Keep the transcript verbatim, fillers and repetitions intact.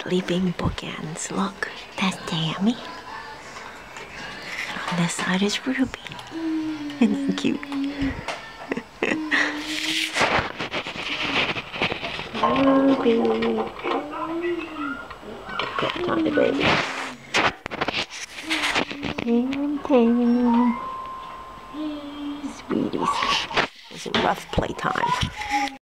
sleeping Bookends. Look, that's Tammy. On this side is Ruby. Isn't that cute? Ruby. Bedtime, baby. Tam Tam. Sweeties. It's a rough playtime.